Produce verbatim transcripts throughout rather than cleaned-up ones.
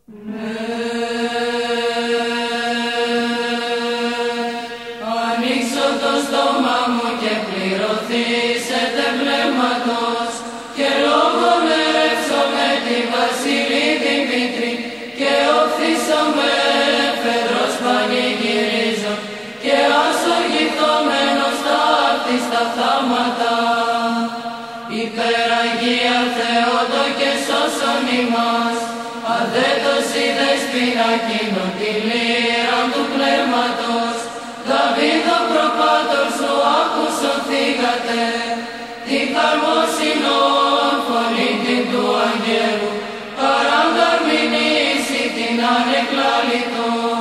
Ανοίξω το στόμα μου και πληρωθήσετε πνεύματος και λόγω νερεύσω με τη Βασίλη Δημήτρη και οφθήσω με Φεδρός πανηγυρίζω και ασοργηθωμένος ταύτη στα θάματα. Υπεραγία Θεότο και σώσον ημάς, αδέτος η δεσποινα κοινών τη λύρα του πνεύματος, Δαβίδο προπάτορ σου άκουσον θύγατε, τη χαρμόσυνον φωνή την του αγγέλου, παραγκαρμηνήσει την ανεκλάλητον.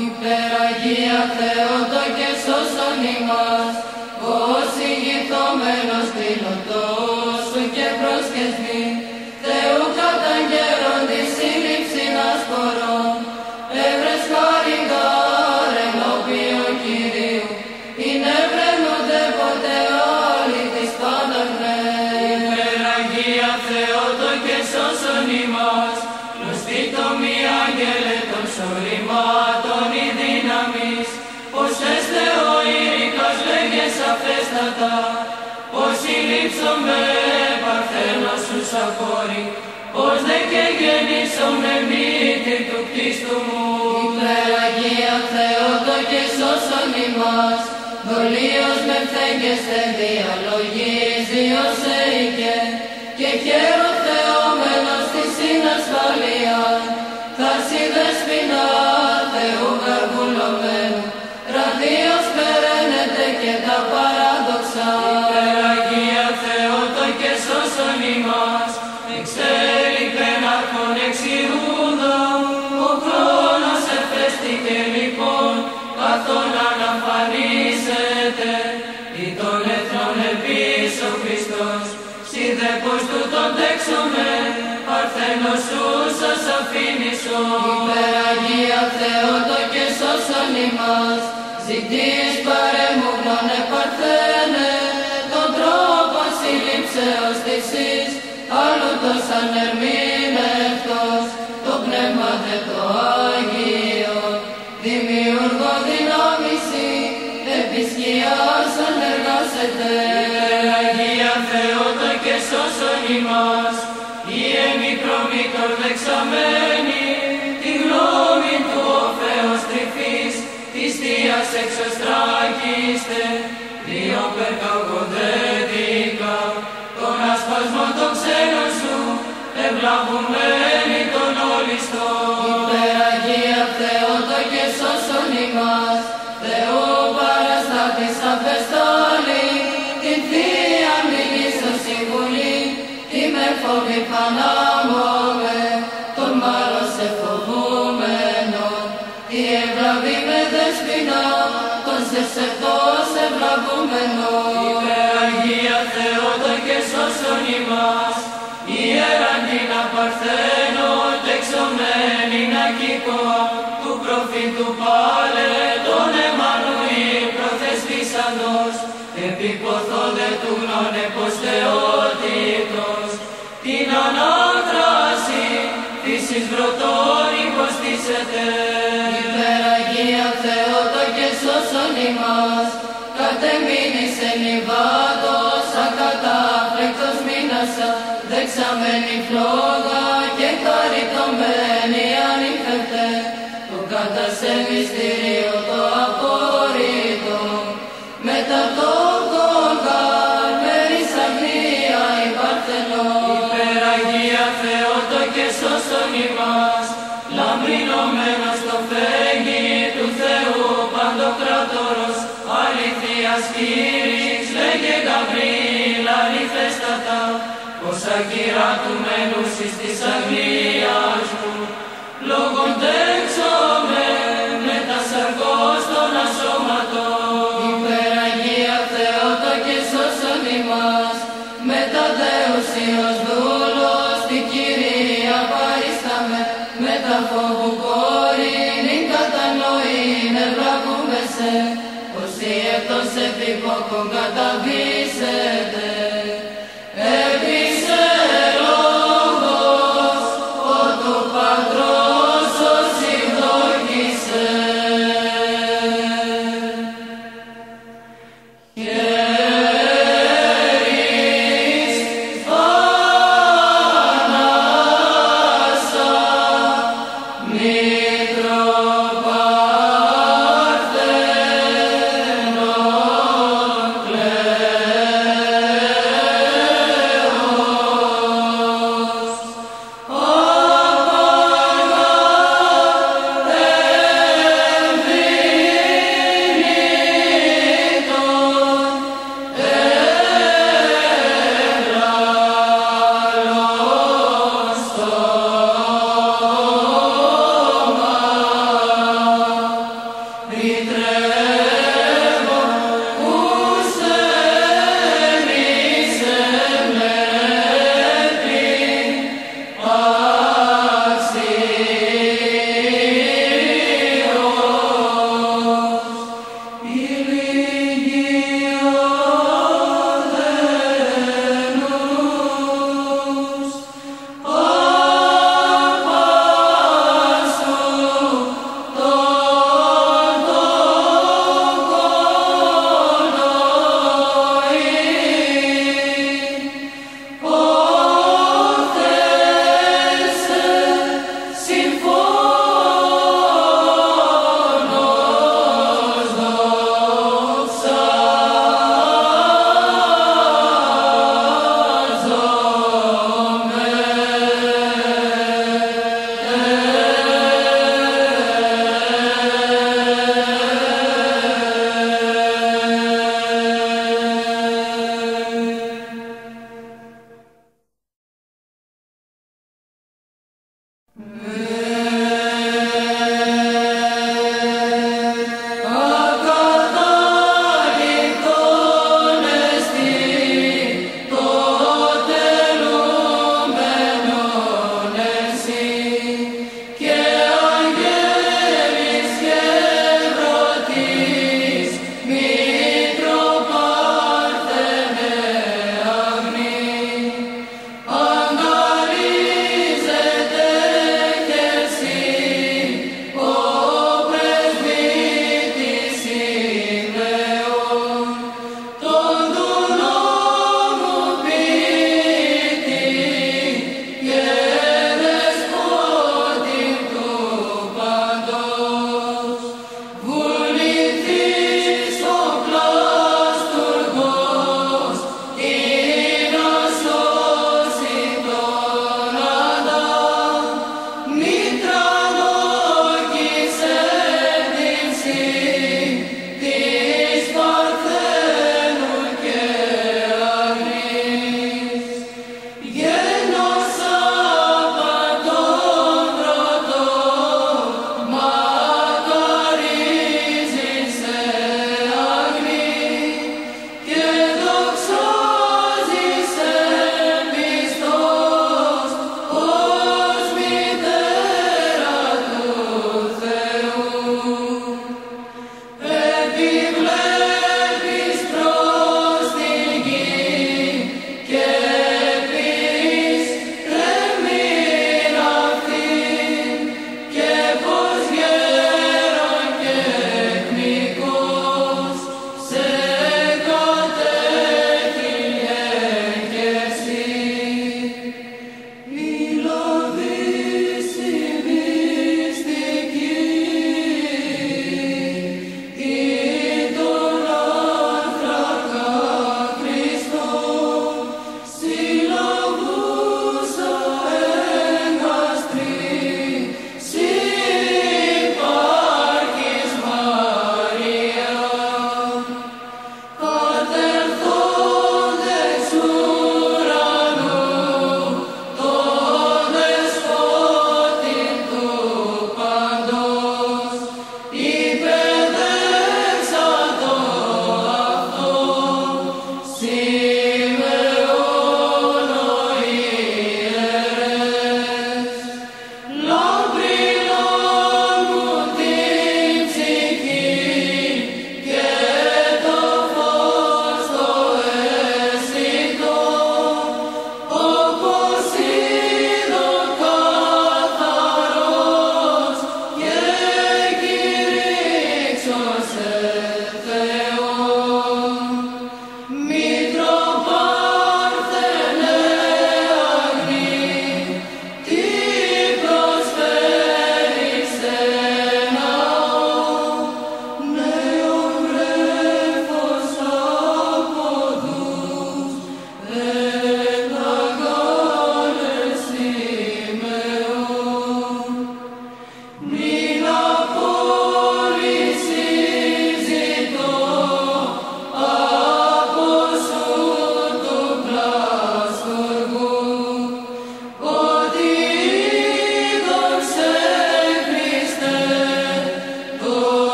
Υπεραγία Θεότο και σώσον ημάς, ως ηγηθωμένος τηλωτός σου και προσκεσμή, Θεού καταγγέρον τη σύλληψη ασπορών, εύρες χαριγάρ ενώπιον Κυρίου, είναι βρενούνται ποτέ όλοι της πάνταγνε. Υπεραγία Θεότο και σώσον ημάς, γνωστή το μη άγγελε των σωρημάτων η δύναμης, πως έστε ο ήρικας λέγες αφέστατα, πως συλλήψομαι παρθένος σου σακόρη, πως δε και γεννήσομαι μύτη του κτίστου μου. Υπεραγία Θεότο και σώσον ημάς, δολίος με φθέγγεστε διαλογίζει ως έικε, και χαίρο θεόμενος τη συνασφαλία, θα δεσποινά Θεού γαρβουλωμένου, ραδίος περαίνεται και τα παράδοξα. Υπεραγία Θεότο και σώσον ημάς, εξέλι πενάρχον εξηρούντα, ο χρόνος εφέστηκε λοιπόν, καθόν αναφανίσετε, ή των εθνών ελπίς ο Χριστός, σι δε πως τούτον τέξομαι, παρθένος σου σας αφήνησω. Υπεραγία Θεότο και σώσον ημάς, ζητείς παρεμούγνωνε παρθένε, τον τρόπο σύλληψεως της εις, άλλου τος ανερμήνευτος, το πνεύμα δε το Άγιο, δημιουργό δυνάμιση, επί σκιάς ανεργάσετε. Υπεραγία Θεότο και σώσον ημάς, η εμικρομήτωρ δεξαμένη, τη γνώμη του ο Θεός τρυφής, της Θείας εξωστράκιστε, δύο περκαγωδέτικα, τον ασπασμό των ξένων σου, ευλαβουμένη τον όλιστο. Υπεραγία Θεότο και σώσον ημάς, Θεού παραστάτης απεστάλη, την Θεία μνήμη συμβουλή, τι με φόβη πανάμομαι, τον μάλλον σε φοβούμενο, τι ευλαβή με δεσποινά, τον σε σευτός ευλαβούμενο. Υπεραγία Θεότο και σώσον ημάς, ιεράν την απαρθένω, τεξωμένη να κύκοα, του προφήτου πάλε, τον Εμμανουήλ προθεσπίσαντος, επιποθόντε του γνώνε πως θεότητος, την ανάδραση φύσης βρωτών υποστήσετε. Υπεραγία Θεότο και σώσον ημάς, κατεμείνεις εν υβάτος, ακατάφλεκτος μήνασα, δεξαμένη φλόγα και χαριτωμένη ανήφευτε, το κατά σε μυστήριο το απορρίτω, μετά το Γολγάλ μέρης αγνία η Παρθενών. Υπεραγία Θεότο και σώσον ημάς, λαμπρινωμένος το φέγγι του Θεού Παντοκράτορος, αληθείας Κύρις λέγε Γαβρίλ αληθέστατα, πως ακυρατουμένους εις της αγνίας μου, λόγον τέξομαι με τα σαρκός των ασώματων. Υπεραγία Θεότο και σώσον ημάς, μετά δεουσίος δούλος την Κυρία παρίσταμε, μετά φόβου κόρην ειν κατανοήν ευλαβούμε σε, πως η εκτός επιπόκον καταβήσετε. Επίσε λόγος, ο του Πατρός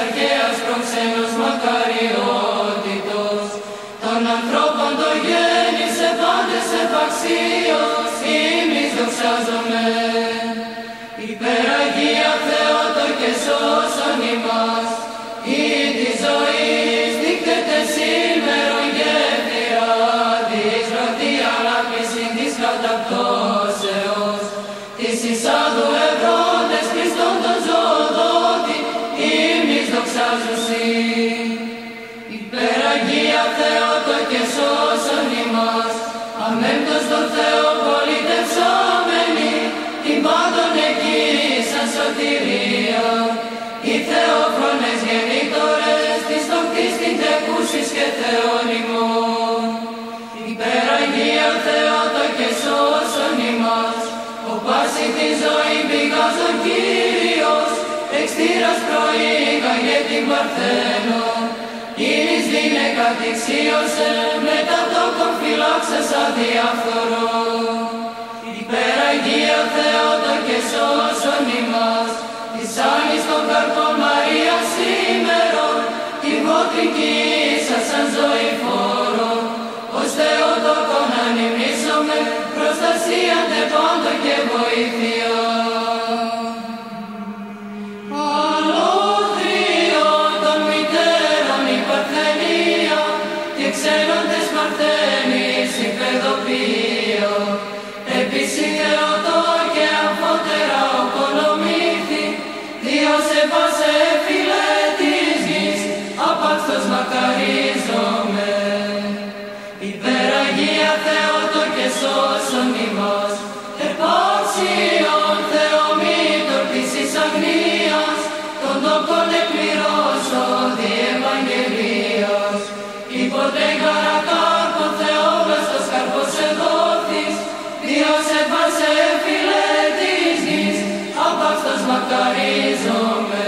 αρχαίας προξένος μακαριότητος, των ανθρώπων το γέννησε πάντες επαξίως, ημείς δοξάζομαι. Υπεραγία Θεότο και σώσον ημάς, ή της ζωής δείκτεται σήμερον γέφυρα, της ρωτή ανάπτυση της καταπτώσεως, της εισάδου ευρώντες Χριστόν τον ζωοδότη, ημείς δοξάζουσι. Υπεραγία Θεότο και σώσον ημάς, αμέμπτος τον Θεό πολιτευσάμενοι, την πάντων εκεί σαν σωτηρία, οι θεόφρονες γεννήτωρες της τοκτής την τεκούσης και Θεόν ημών. Υπεραγία Θεότο και σώσον ημάς, ο πάση τη ζωή πηγάζον Κύριος, εξτήρας προήγαγε την Παρθένον, ήρις γυναίκα τυξίωσε, μετά τόκον φυλάξες αδιάφθορο. Υπεραγία Θεότο και σώσον ημάς, της άλλης των καρπών Μαρία σήμερον, τη βότρικη ίσα σαν ζωή φόρο, ως Θεοτόκον ανυμνήσομαι, προστασία τε πάντο και βοήθεια. Αλόθριον των μητέρων η Παρθενία, και ξένοντες Παρθένης η παιδοπία, επίση Θεοτόκε αμφότερα οκονομήθη, Διός επάσε φίλε της γης, απάξτος μακαρίζομαι. Υπεραγία Θεότο και σώσον ημάς, επάξιον Θεομήτωρ της εις αγνίας, τον τόκον εκπληρώσω δι' Ευαγγελίας. Υποτε καρακάρπο Θεόβλαστος καρπός εδόθης, Διός επάσε φίλε της γης, απάξτος μακαρίζομαι.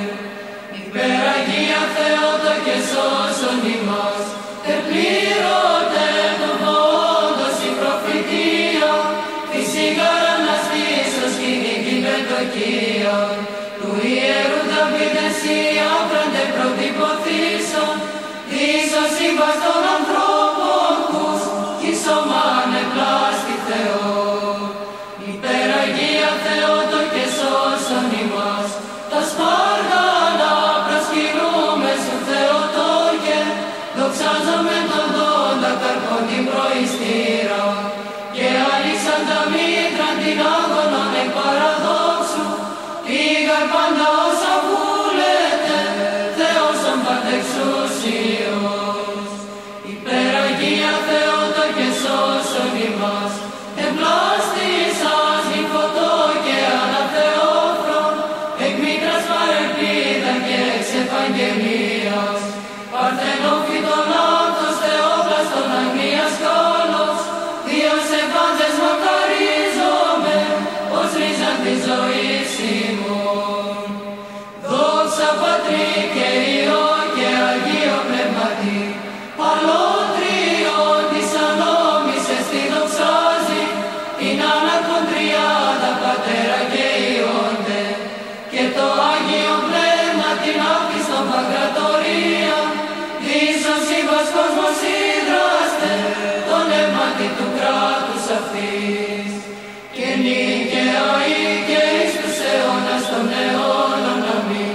Υπεραγία Θεότο και σώσον ημάς, επλήρωτε το πόντος η προφητεία, φυσικάρα αναστήσεως κοινική πεντοκία, του Ιερού Δαβίδ εσύ άπραντε πρωτυποθήσαν, ίσως είπας των ανθρώπων τους, κι σωμάνε πλάστη Θεό. Υπεραγία Θεότο και σώσον ημάς, τα σπάργανα προσκυνούμε σου Θεοτόκε, δοξάζομαι τον δόντα καρπόν την προϊστήρα, και άνοιξαν τα μήτρα την άγωνον εκ παραδόξου, πήγαν πάντα όσα βούλετε, Θεός τον παντεξούσιος. Υπεραγία Θεότο και σώσον ημάς, εμπλάστησας νυμφωτό και αναθεόφρον, εκ μήτρας παρελπίδα και εξ Ευαγγελίας, παρθενόφυτον αυτός Θεόβλαστον αγνίας καλός, Διός επάντες μακαρίζομαι, ως ρίζαν της ζωής ημών. Δόξα Πατρί και Υιό και Αγίο Πνεύματι, αλότριον της ανόμησες τη δοξάζει, την άναρχον τριάδα Πατέρα και Υιόντε, και το Άγιο Πνεύμα την άφιστον παγκρατορία, ίσως είπας κόσμος ίδραστε, τον αίματι του κράτους αυτής, και νίκαια ή και εις τους αιώνας των αιώνων αμήν,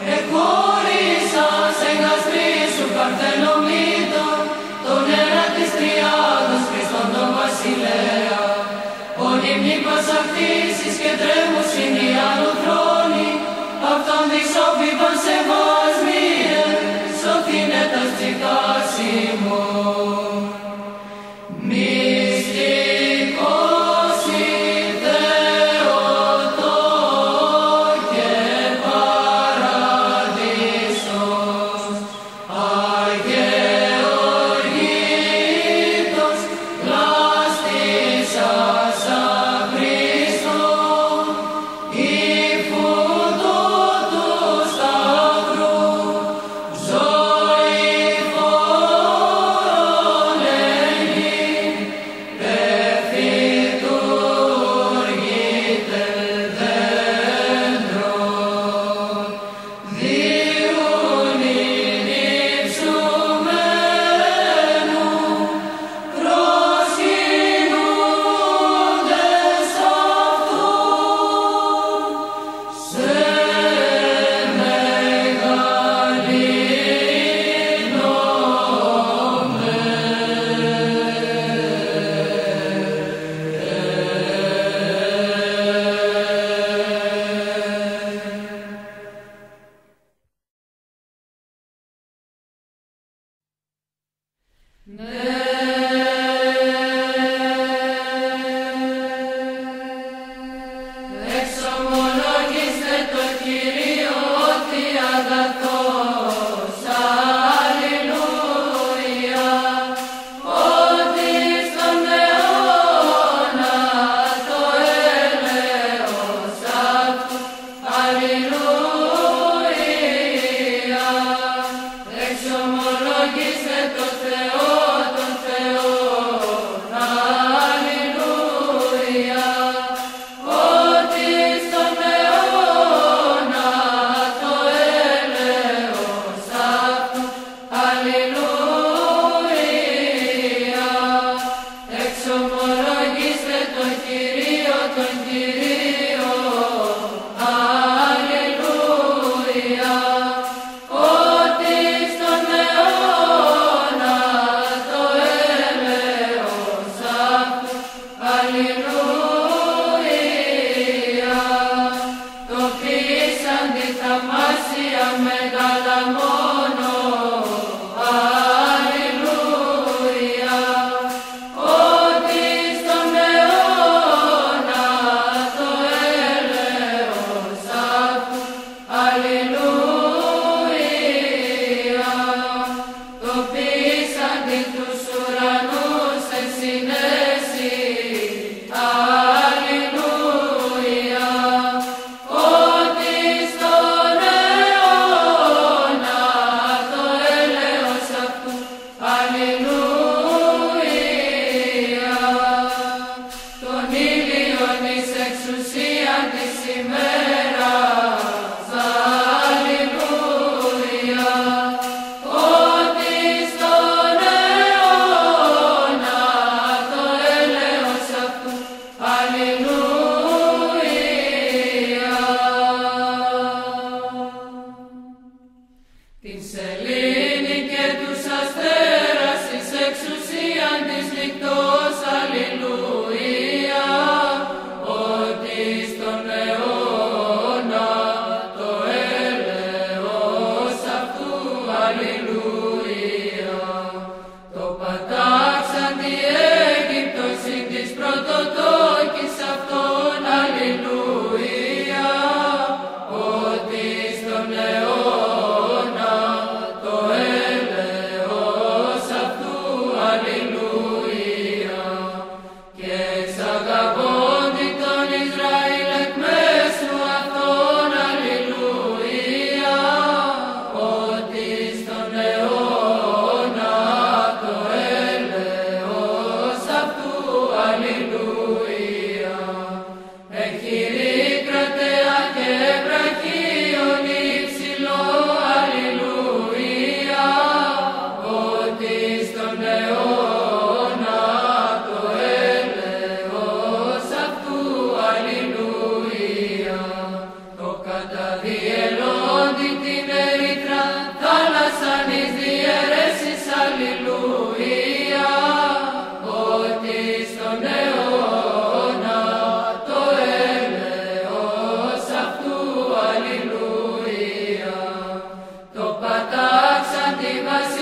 εκχώρησας εγκαστρί σου παρθενομήτων, τον αίρα της τριάδος Χριστόν τον βασιλέα, όνειμνη πασαχτήσεις και τρέμουσιν οι αλλοθρόνοι, αυτόν δισόπιπαν σεβάσμιε, σωθήνε τας ψυχάς ημών. Μυστικό Εξομολογήστε το Κύριο ότι αγαθός, αλληλούια, ότι στον αιώνα το έλεος αυτού, αλληλούια. Εξομολογήστε το Θεό, τον Θεό, αλληλούια, ότι στον αιώνα το έλεος αυτού, αλληλούια. Εξομολογήστε το Κυρίο, τον Κυρίο, αλληλούια, ότι στον αιώνα το έλεος αυτού, αλληλούια. Το ποιήσαντι θαυμάσια μεγάλα μόνο, αλληλούια, ότι στον αιώνα το έλεος αυτού, αλληλούια. Το ποιήσαντι τους ουρανούς εν συνέσει, αλληλούια, ότι στον αιώνα το έλεος αυτού, αλληλούια. Τον ήλιον εις εξουσίαν της ημέρας, αλληλούια, ότι στον αιώνα το έλεος αυτού, αλληλούια. Την σελήνη και τους αστέρας εις εξουσίαν της νυχτός, αλληλούια, ότι στον αιώνα το έλεος αυτού, αλληλούια. Το πατάξαν τη Αίγυπτο συν της πρωτοτόκης αυτών, αλληλούια, ότι στον αιώνα το έλεος αυτού, αλληλούια. Και εξαγαγόντι τον Ισραήλ εκ μέσου αυτών, αλληλούια, ότι στον αιώνα το έλεος αυτού, αλληλούια. Εχειρή κρατέα και βραχίον υψηλό, αλληλούια, ότι στον αιώνα το έλεος αυτού, αλληλούια. Το καταδιελώντι την ερυθρά θάλασσαν εις διαιρέσεις, αλληλούια, ότι στον αιώνα το έλεος αυτού, αλληλούια. Το πατάξαν τη βασιλεία